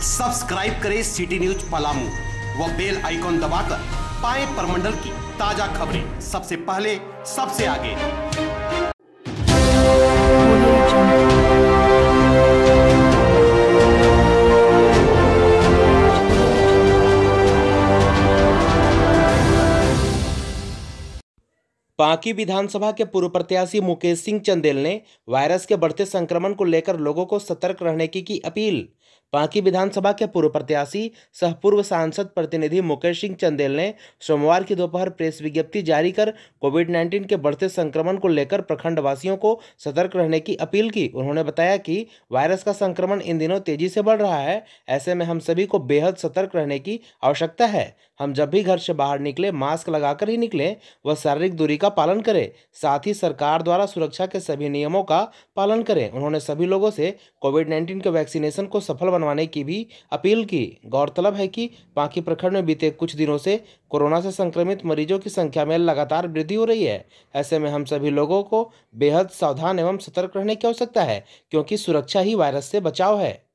Subscribe करें city news Palamu व bell icon दबाकर पाएं प्रमंडल की ताजा खबरें सबसे पहले सबसे आगे। पांकी विधानसभा के पूर्व प्रत्याशी मुकेश सिंह चंदेल ने वायरस के बढ़ते संक्रमण को लेकर लोगों को सतर्क रहने की अपील। पांकी विधानसभा के पूर्व प्रत्याशी सह पूर्व सांसद प्रतिनिधि मुकेश सिंह चंदेल ने सोमवार की दोपहर प्रेस विज्ञप्ति जारी कर कोविड-19 के बढ़ते संक्रमण को लेकर प्रखंड वासियों को सतर्क रहने की अपील की। उन्होंने बताया कि वायरस का संक्रमण इन दिनों तेजी से बढ़ रहा है, ऐसे में हम सभी को बेहद सतर्क रहने की आवश्यकता है। हम जब भी घर से बाहर निकले मास्क लगाकर ही निकलें व शारीरिक दूरी का पालन करें, साथ ही सरकार द्वारा सुरक्षा के सभी नियमों का पालन करें। उन्होंने सभी लोगों से कोविड-19 के वैक्सीनेशन को सफल बनवाने की भी अपील की। गौरतलब है कि पांकी प्रखंड में बीते कुछ दिनों से कोरोना से संक्रमित मरीजों की संख्या में लगातार वृद्धि हो रही है। ऐसे में हम सभी लोगों को बेहद सावधान एवं सतर्क रहने की आवश्यकता है, क्योंकि सुरक्षा ही वायरस से बचाव है।